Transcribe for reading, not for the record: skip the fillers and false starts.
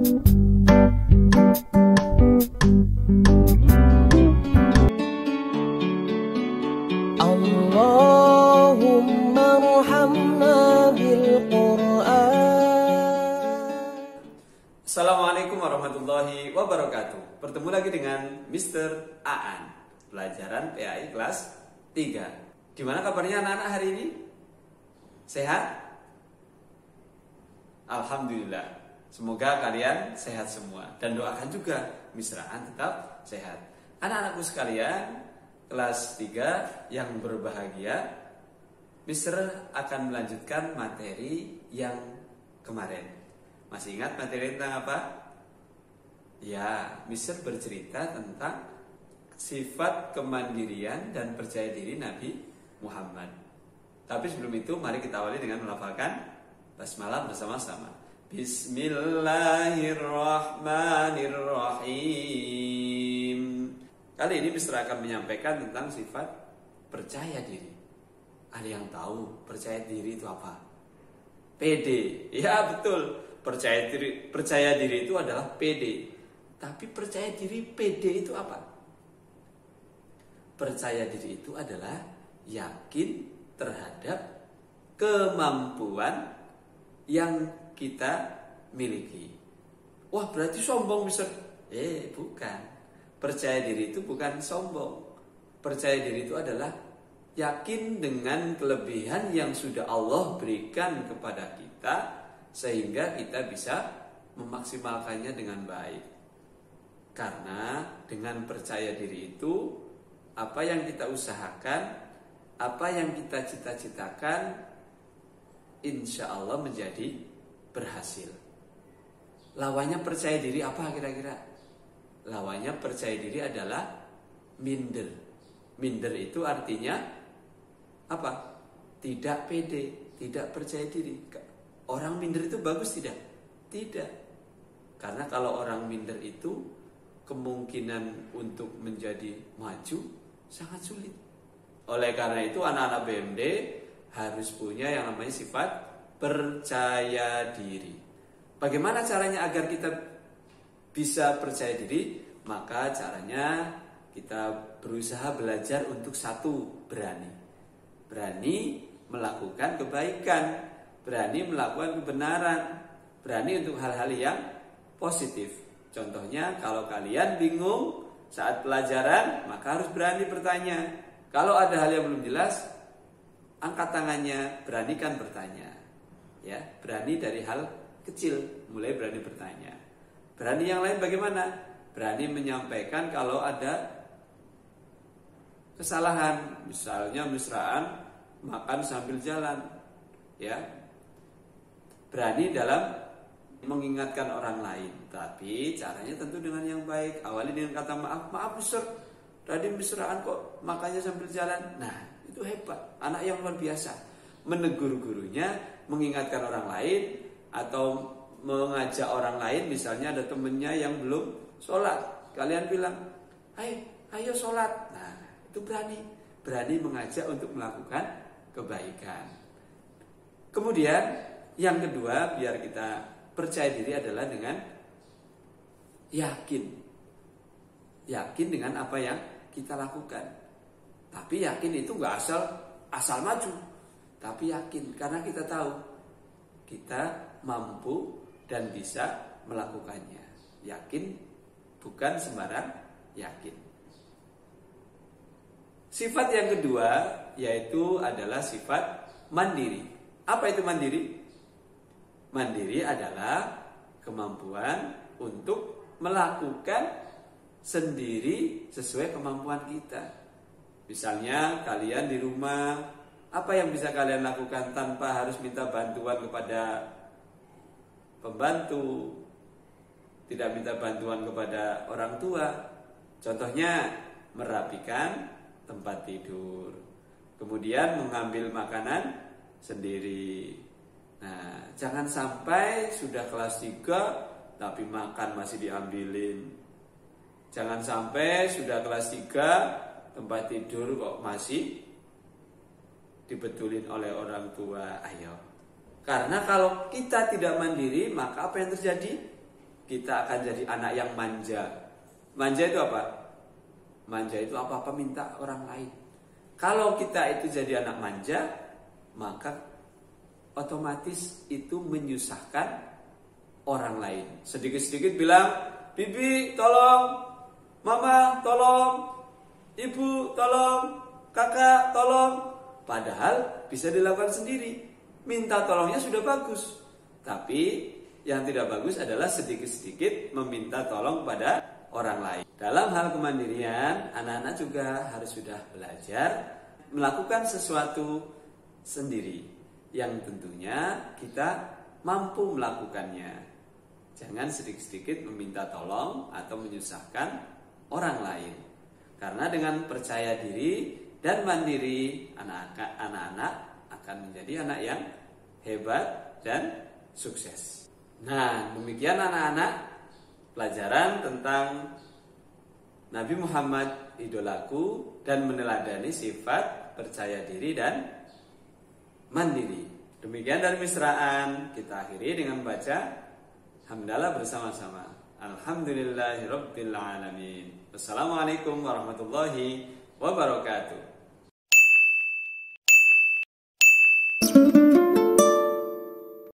Allahumma arhamna bil Qur'an. Assalamualaikum warahmatullahi wabarakatuh. Bertemu lagi dengan Mr. Aan, pelajaran PAI kelas 3. Gimana kabarnya anak-anak hari ini? Sehat? Alhamdulillah. Semoga kalian sehat semua. Dan doakan juga Mr. Aan tetap sehat. Anak-anakku sekalian, kelas 3 yang berbahagia, Mr. akan melanjutkan materi yang kemarin. Masih ingat materi tentang apa? Ya, Mr. bercerita tentang sifat kemandirian dan percaya diri Nabi Muhammad. Tapi sebelum itu, mari kita awali dengan melafalkan basmalah bersama-sama. Bismillahirrahmanirrahim. Kali ini Mr. akan menyampaikan tentang sifat percaya diri. Ada yang tahu percaya diri itu apa? PD. Ya betul. Percaya diri itu adalah PD. Tapi percaya diri PD itu apa? Percaya diri itu adalah yakin terhadap kemampuan yang kita miliki. Wah, berarti sombong, Mister? Bukan. Percaya diri itu bukan sombong. Percaya diri itu adalah yakin dengan kelebihan yang sudah Allah berikan kepada kita, sehingga kita bisa memaksimalkannya dengan baik. Karena dengan percaya diri itu, apa yang kita usahakan, apa yang kita cita-citakan, insya Allah menjadi berhasil. Lawannya percaya diri apa kira-kira? Lawannya percaya diri adalah minder. Minder itu artinya apa? Tidak pede, tidak percaya diri. Orang minder itu bagus tidak? Tidak. Karena kalau orang minder itu kemungkinan untuk menjadi maju sangat sulit. Oleh karena itu anak-anak BMD harus punya yang namanya sifat percaya diri. Bagaimana caranya agar kita bisa percaya diri? Maka caranya kita berusaha belajar untuk satu, berani. Berani melakukan kebaikan, berani melakukan kebenaran, berani untuk hal-hal yang positif. Contohnya kalau kalian bingung saat pelajaran, maka harus berani bertanya. Kalau ada hal yang belum jelas, angkat tangannya, beranikan bertanya. Ya, berani dari hal kecil, mulai berani bertanya. Berani yang lain bagaimana? Berani menyampaikan kalau ada kesalahan, misalnya mesraan makan sambil jalan, ya. Berani dalam mengingatkan orang lain, tapi caranya tentu dengan yang baik. Awali dengan kata maaf Mister, tadi mesraan kok makannya sambil jalan. Nah, itu hebat, anak yang luar biasa. Menegur gurunya, mengingatkan orang lain, atau mengajak orang lain. Misalnya ada temennya yang belum sholat, kalian bilang, ayo sholat. Nah, itu berani mengajak untuk melakukan kebaikan. Kemudian yang kedua, biar kita percaya diri adalah dengan yakin dengan apa yang kita lakukan. Tapi yakin itu nggak asal maju, tapi yakin karena kita tahu kita mampu dan bisa melakukannya. Yakin bukan sembarang yakin. Sifat yang kedua yaitu adalah sifat mandiri. Apa itu mandiri? Mandiri adalah kemampuan untuk melakukan sendiri sesuai kemampuan kita. Misalnya kalian di rumah, apa yang bisa kalian lakukan tanpa harus minta bantuan kepada pembantu, tidak minta bantuan kepada orang tua. Contohnya merapikan tempat tidur, kemudian mengambil makanan sendiri. Nah, jangan sampai sudah kelas 3 tapi makan masih diambilin. Jangan sampai sudah kelas 3 tempat tidur kok masih dibetulin oleh orang tua. Ayo. Karena kalau kita tidak mandiri, maka apa yang terjadi? kita akan jadi anak yang manja. Manja itu apa? Manja itu apa-apa minta orang lain. Kalau kita itu jadi anak manja, maka otomatis itu menyusahkan orang lain. Sedikit-sedikit bilang, bibi tolong, mama tolong, ibu tolong, kakak tolong. Padahal bisa dilakukan sendiri. Minta tolongnya sudah bagus. Tapi yang tidak bagus adalah sedikit-sedikit meminta tolong pada orang lain. Dalam hal kemandirian, anak-anak juga harus sudah belajar melakukan sesuatu sendiri yang tentunya kita mampu melakukannya. Jangan sedikit-sedikit meminta tolong atau menyusahkan orang lain. Karena dengan percaya diri dan mandiri, anak-anak akan menjadi anak yang hebat dan sukses. Nah, demikian anak-anak pelajaran tentang Nabi Muhammad idolaku dan meneladani sifat percaya diri dan mandiri. Demikian dari misraan, kita akhiri dengan baca hamdalah bersama-sama. Alhamdulillahirabbil alamin. Wassalamualaikum warahmatullahi wabarakatuh.